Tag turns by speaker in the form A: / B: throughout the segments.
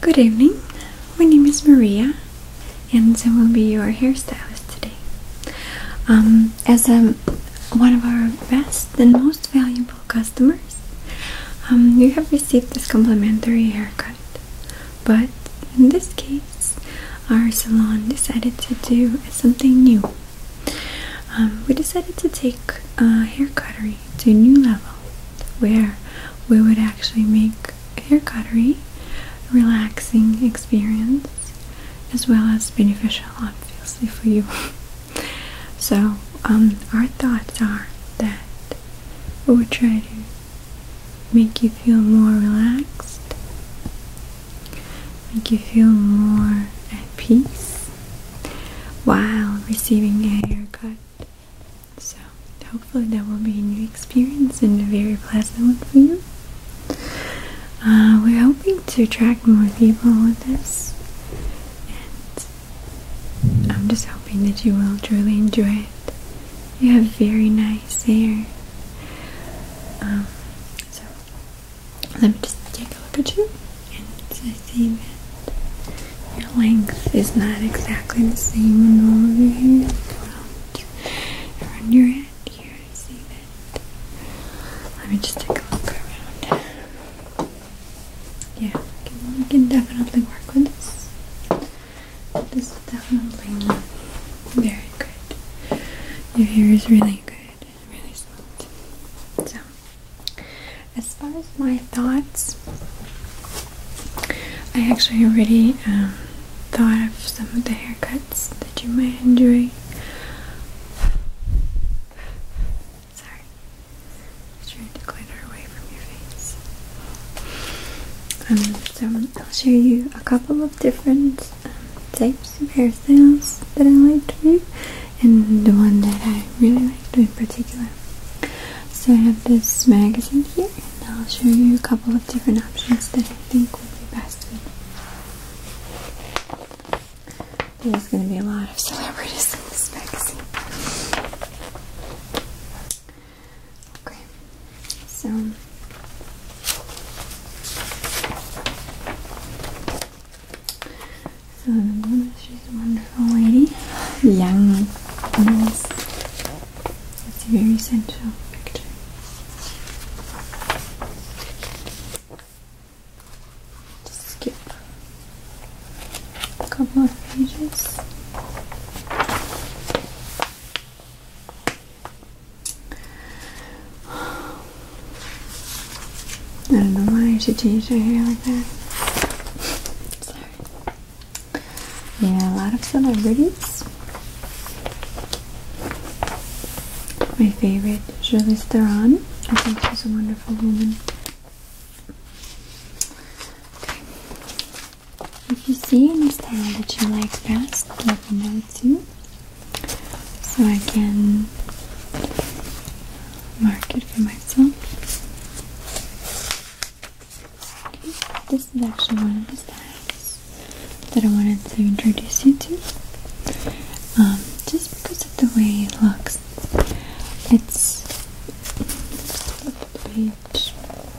A: Good evening, my name is Maria and I will be your hairstylist today. As one of our best and most valuable customers, you have received this complimentary haircut, but in this case our salon decided to do something new. We decided to take haircuttery to a new level where we would actually make haircuttery relaxing experience as well as beneficial, obviously, for you. So our thoughts are that we would try to make you feel more relaxed, make you feel more at peace while receiving a haircut. So hopefully that will be a new experience and a very pleasant one for you. We're hoping to attract more people with this, and I'm just hoping that you will truly enjoy it. You have very nice hair. So let me just take a look at you, and I see that your length is not exactly the same in all of your hair. Around your head here, I see that. Let me just take a look around. Yeah, we can definitely work with this. This is definitely very good. Your hair is really good, really smooth. So, as far as my thoughts, I actually already thought of some of the haircuts that you might enjoy. Sorry, just trying to glitter away from your face. So I'll show you a couple of different types of hairstyles that I liked for you, and the one that I really liked in particular. So I have this magazine here, and I'll show you a couple of different options that I think will be best for you. There's going to be a lot of celebrities in this magazine. Okay, so she's a wonderful lady, young, nice. It's a very sensual picture. Just skip a couple of pages. I don't know why she changed her hair like that. Yeah, a lot of celebrities. My favorite, Charlize Theron. I think she's a wonderful woman. Okay. If you see any style that you like best, let me know too, so I can mark it for myself. Okay. This is actually one of the styles that I wanted to introduce you to, just because of the way it looks. It's flip the page.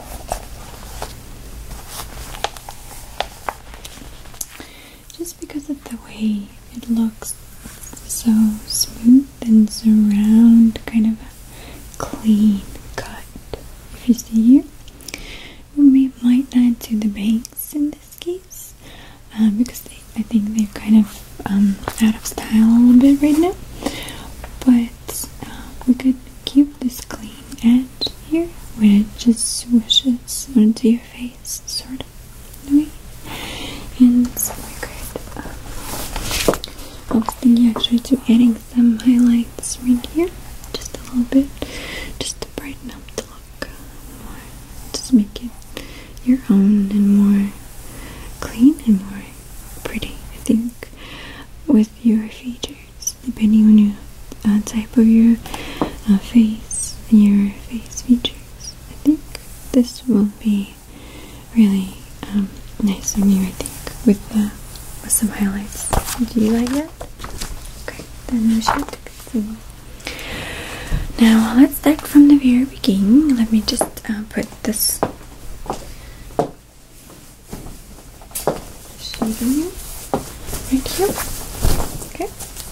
A: Just because of the way it looks so smooth and surround, kind of a clean cut. If you see here, we might not do the bangs in this case, because I think they're kind of out of style a little bit right now, but we could keep this clean edge here where it just swishes onto your face, sort of way. And we could I was thinking actually to adding some highlights right here, just a little bit, just to brighten up the look more, just make it your own and more clean and more pretty. I think with your features, depending on your type of your face and your face features, I think this will be really nice on you, I think, with some highlights. Do you like that? Okay, then we should continue. Now let's start from the very beginning. Let me just put this even you right here. Okay.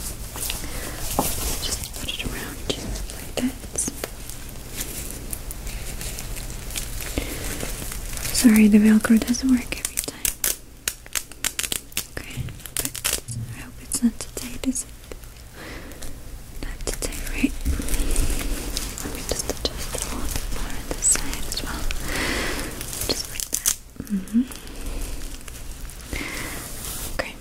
A: Just put it around you like that. Sorry, the Velcro doesn't work every time. Okay, but I hope it's not too tight, is it? Not too tight, right? Let me just adjust it a little bit more on this side as well. Just like that. Okay.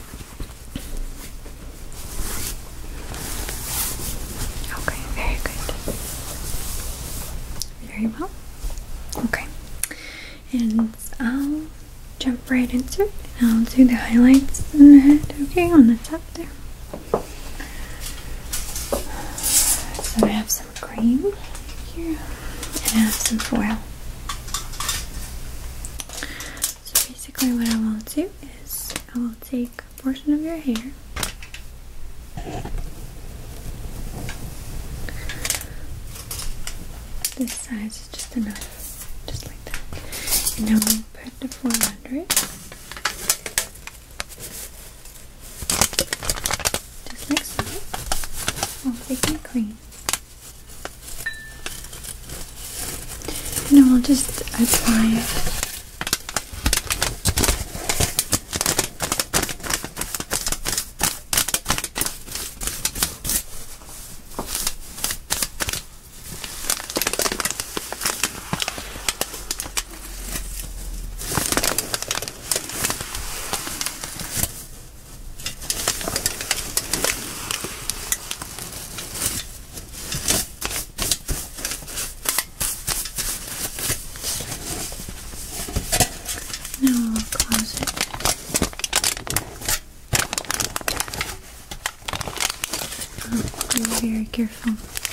A: Okay, very good. Very well. Okay. And I'll jump right into it, and I'll do the highlights on the head, okay, on the top there. So I have some cream here, and I have some foil. So basically what I will do is I will take a portion of your hair, this size is just enough, just like that. And I will put the foil under it, just like so. I'll take my cream, and I will just apply it. Now I'll close it. Oh, be very careful.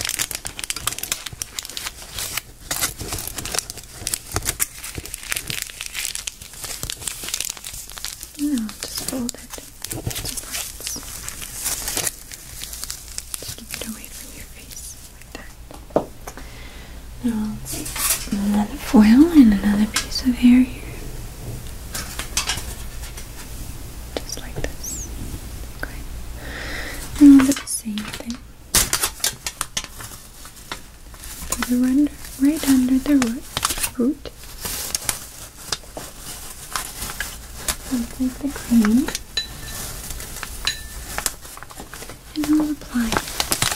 A: Now I'll just fold it to parts. Just keep it away from your face like that. Now I'll take another foil and another piece of hair here. And I'll do the same thing. Put it right under the root. I'll take the cream and I'll apply it.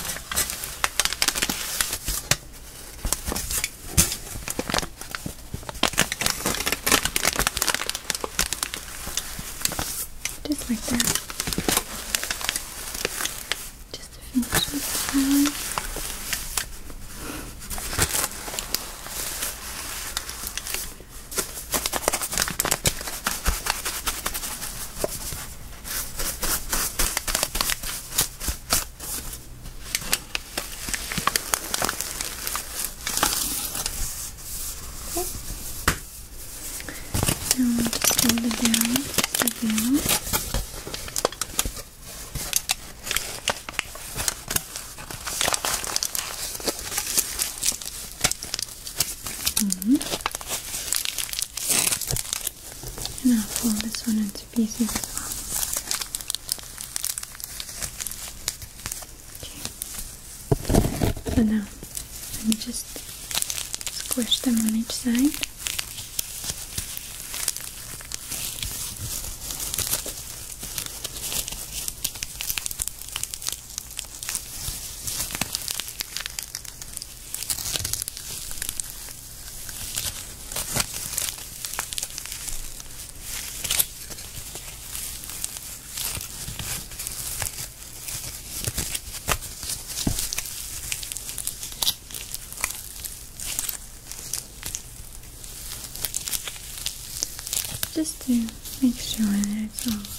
A: Just like that. Now I'll just hold it down just a bit. And I'll fold this one into pieces as well. Okay. So now, let me just squish them on each side. Just to make sure that it's all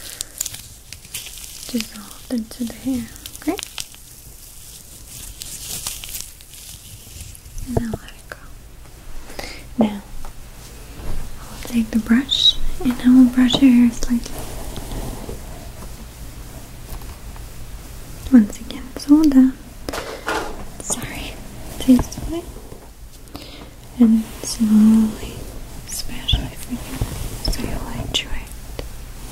A: dissolved into the hair, okay? And I'll let it go. Now, I'll take the brush and I will brush your hair slightly. Once again, slow down. Sorry, take this way. And slowly smash everything so you'll enjoy it.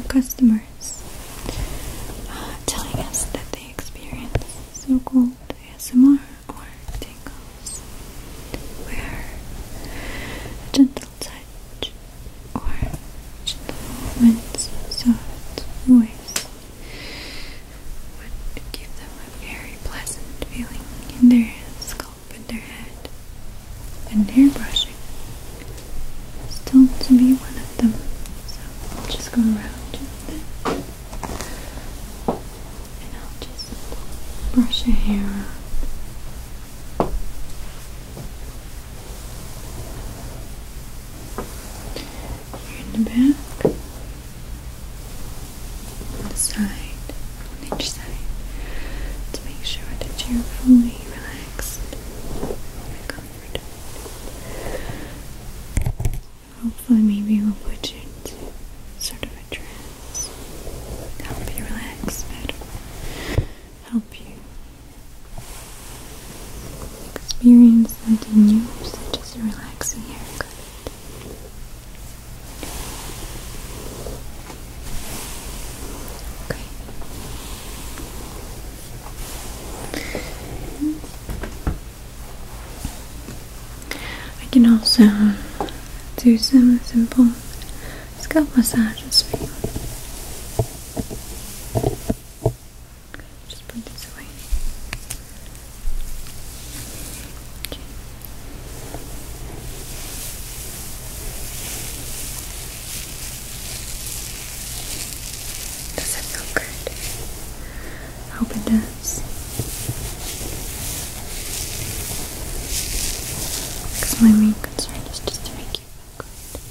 A: customers telling us that they experience so-called ASMR or tingles, where a gentle touch or gentle movements of soft voice would give them a very pleasant feeling in their scalp and their head. And hair brushing is told to be one of them. So I'll just go around with it. And I'll just brush your hair around. Here in the back, on the side, on each side, to make sure that you're fully relaxed and comfortable. Hopefully maybe we'll put you into sort of a trance, help you relax better, help you experience something new, such as a relaxing haircut. Okay. I can also do some simple scalp massages for you. Just put this away. Okay. Does it feel good? I hope it does. Because my main concern is just to make you feel good,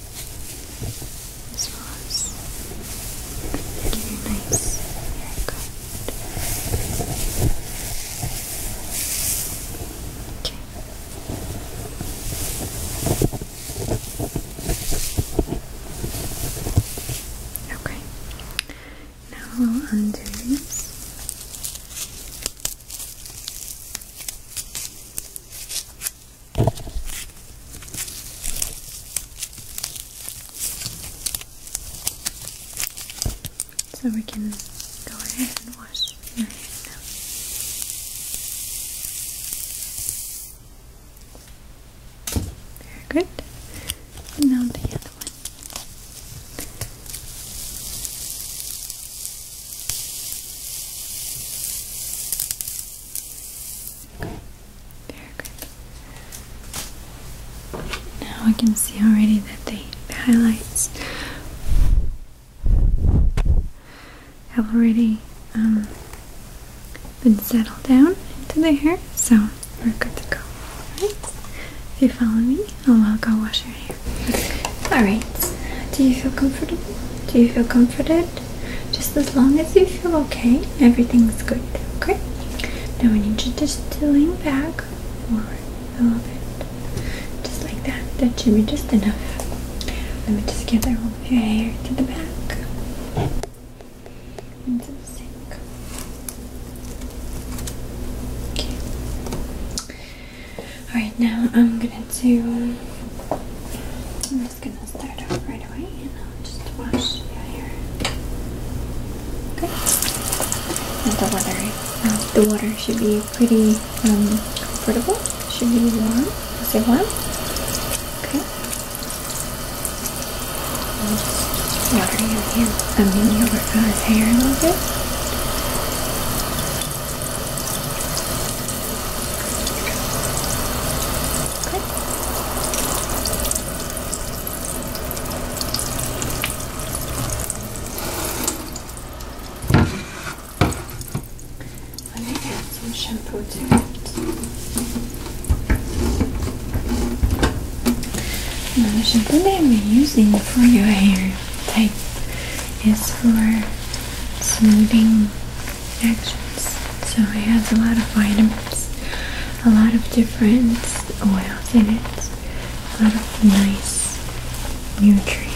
A: as well as give you a nice haircut. Okay. Okay. Now we'll undo this. So we can go ahead and wash your hair now. Very good. And now the other one. Okay. Very good. Now I can see already that the highlights have already been settled down into the hair, so we're good to go. Alright, if you follow me, I'll go wash your hair. Alright, do you feel comfortable? Do you feel comforted? Just as long as you feel okay, everything's good, okay? Now I need you just to lean back forward a little bit, just like that. That should be just enough. Let me just gather all of your hair to the back. Into the sink. Okay. Alright, now I'm just gonna start off right away and I'll just wash your hair. Okay. And the water should be pretty comfortable. Should be warm. Is it warm? Okay. I'll just water your hair. Your hair a little bit. Okay. Let me add some shampoo to it. Now the shampoo that I'm using for your hair type is for smoothing actions. So it has a lot of vitamins, a lot of different oils in it, a lot of nice nutrients.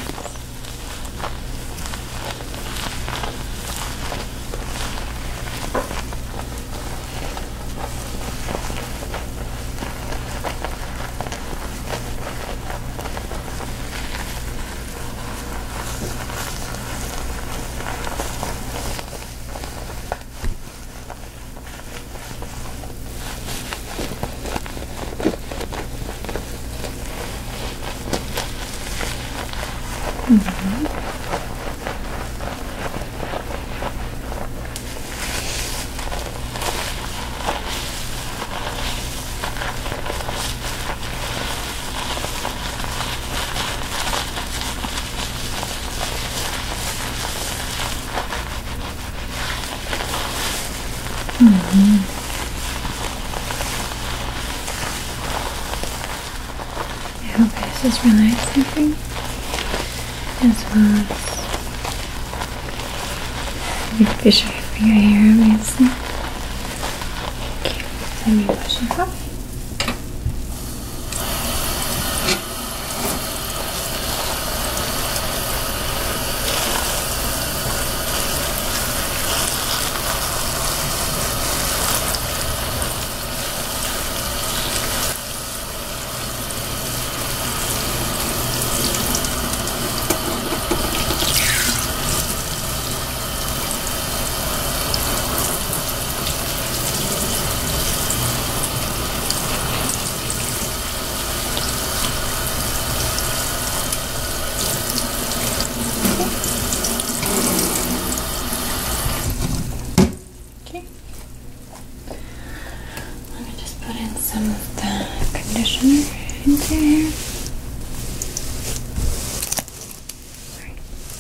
A: I hope this is relaxing for you, as well as good visual for your hair, obviously. Okay, let me wash it off. Let me just put in some of the conditioner into your hair. Sorry.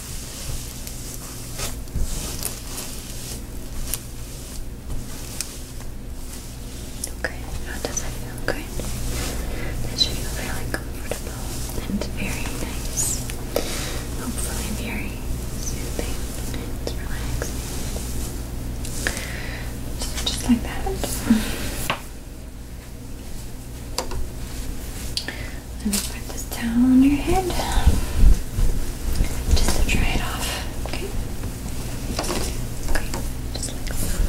A: Okay, how does it feel? Good. It should feel really comfortable and very nice. Hopefully very soothing and relaxing. So just like that. Let me put this towel on your head just to dry it off, okay? Okay, just like so.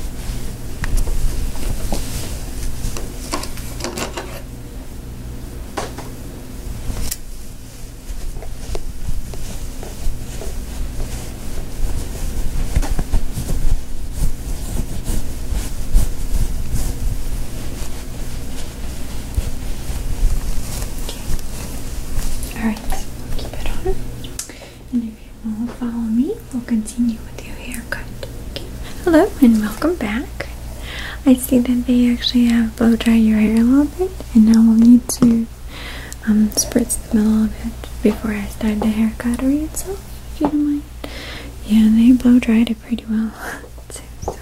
A: Alright, keep it on. And if you want to follow me, we'll continue with your haircut. Okay. Hello and welcome back. I see that they actually have blow dried your hair a little bit, and now we'll need to spritz them a little bit before I start the haircut itself, if you don't mind. Yeah, they blow dried it pretty well too. So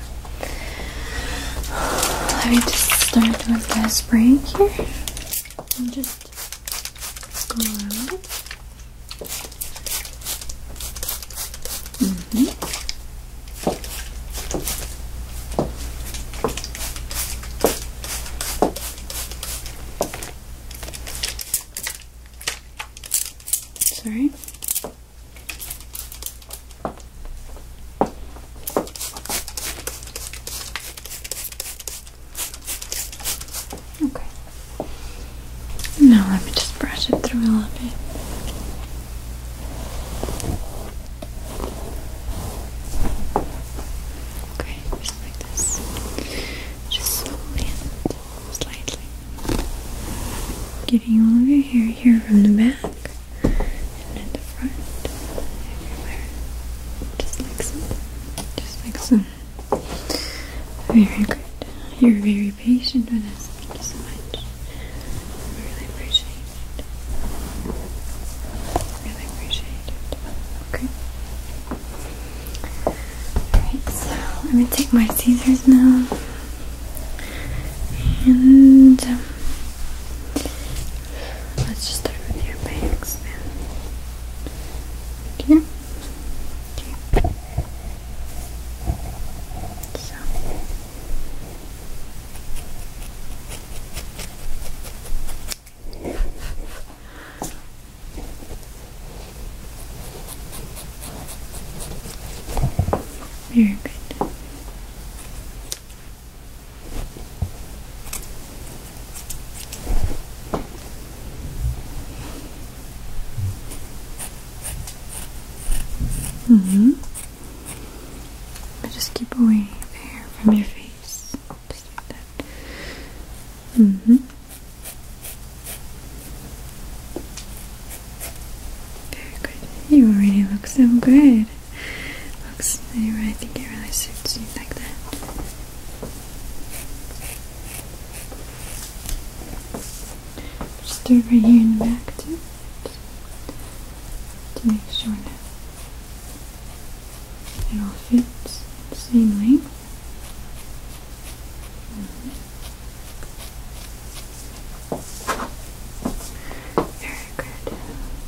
A: let me just start with the spray here and just go around it. Sorry. Okay. Now let me just brush it through a little bit. Okay, just like this. Just slowly and slightly. Getting all of your hair here from the back and at the front, everywhere. Just like so. Just like so. Very good. You're very patient with us. Thank you so much. I really appreciate it. Really appreciate it. Okay. Alright, so let me take my scissors now. And let's just start with your bangs then. Okay. Okay. So. Very good. I just keep away the hair from your face. Just like that. Very good. looks so good. Looks, I think it really suits you like that. Just do it right here in the back too, to make sure that it all fits the same length. Very good.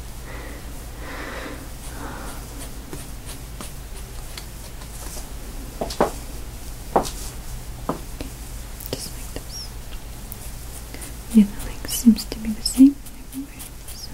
A: Just like this. Yeah, the length seems to be the same everywhere. So.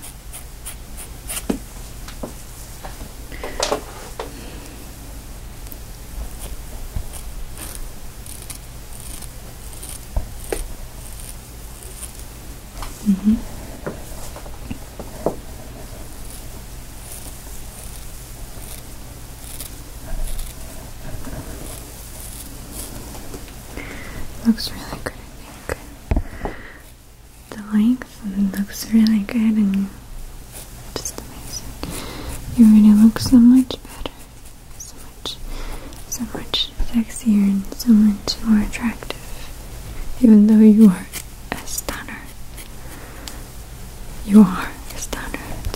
A: Looks really good, I think. The length looks really good, and just amazing. You really look so much better, so much sexier, and so much more attractive. Even though you are a stunner, you are a stunner too.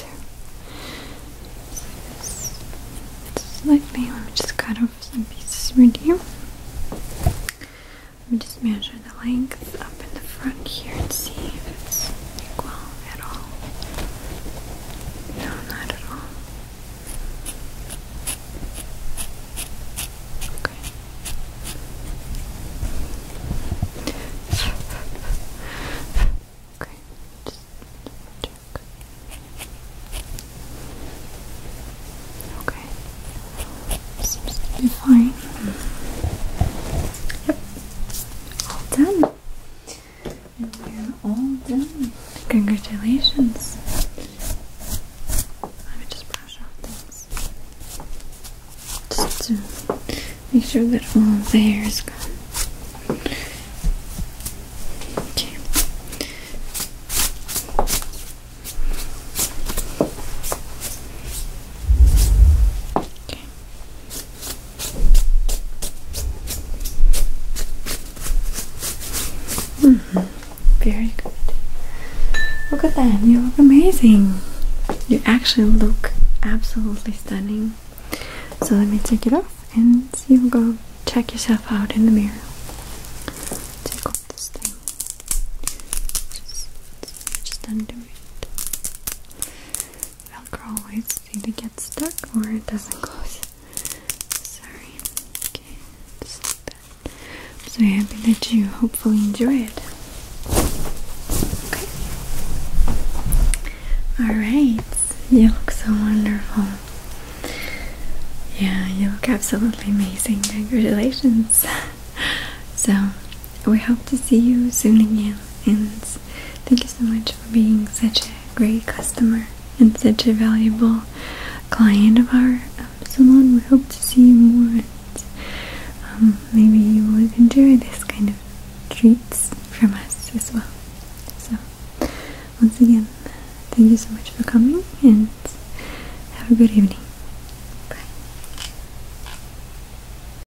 A: So just let me just cut off some pieces right here. Let me just measure the length up in the front here and see if it's equal at all. No, not at all. Okay. Okay, just check. Okay. Seems to be fine. Done. And we're all done. Congratulations. Let me just brush off things. Just to make sure that all of the hair is gone. Okay. Okay. Very good. Look at that. You look amazing. You actually look absolutely stunning. So let me take it off and you go check yourself out in the mirror. Take off this thing. Just undo it. Velcro always either gets stuck or it doesn't close. Sorry. Okay, just like that. I'm so happy that you hopefully enjoy it. Alright, you look so wonderful. Yeah, you look absolutely amazing. Congratulations. So, we hope to see you soon again. And thank you so much for being such a great customer and such a valuable client of our salon. We hope to see you more. And maybe you would enjoy this kind of treats from us as well. So, once again, thank you so much for coming and have a good evening.